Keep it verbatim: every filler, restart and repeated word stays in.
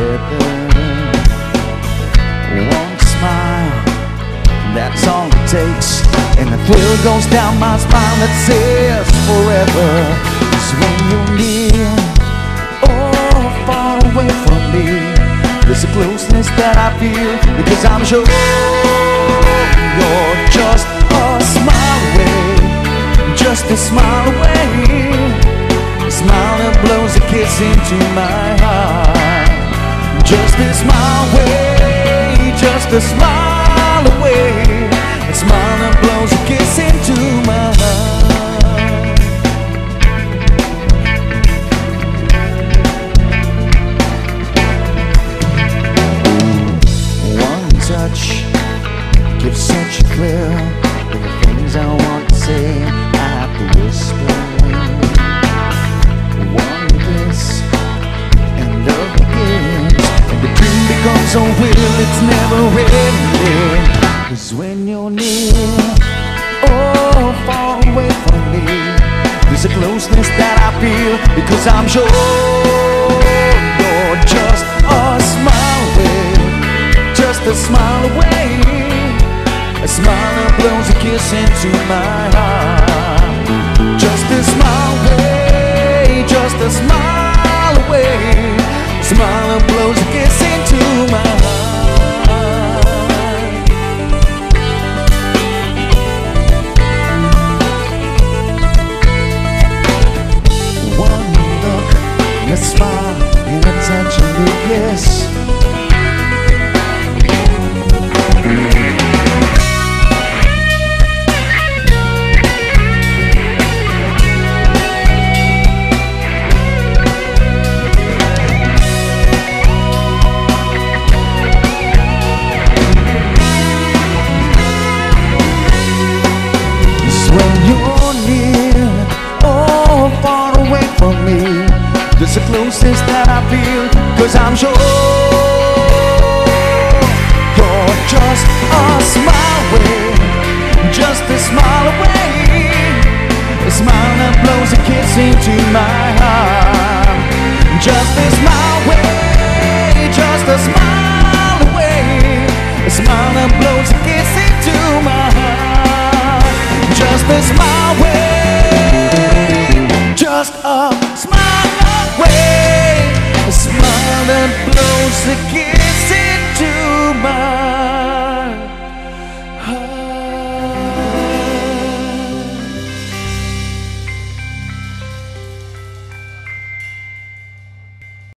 together. One smile, that's all it takes, and the thrill goes down my spine that says forever. 'Cause when you're near or far away from me, there's a closeness that I feel, because I'm sure you're just a smile away, just a smile away, a smile that blows a kiss into my heart. Just a smile away, just a smile away, a smile that blows a kiss into my heart. One touch gives such a thrill. There are things I want to say, I have to whisper. One kiss and love begins, and the dream becomes a will, it's never ending. 'Cause when you're near or far away from me, there's a closeness that I feel, because I'm sure you're just a smile away, just a smile away, a smile that blows a kiss into my heart. Just a smile away, just a smile away, a smile that blows a kiss into my heart. One look, and a smile, and a touch, and a kiss. When you're near or far away from me, there's a closeness that I feel, 'cause I'm sure you're just a smile away, just a smile away, a smile that blows a kiss into my heart. Just a smile away, just a smile away, a smile that blows a kiss into my heart. Just a smile away, just a smile away, a smile that blows the kiss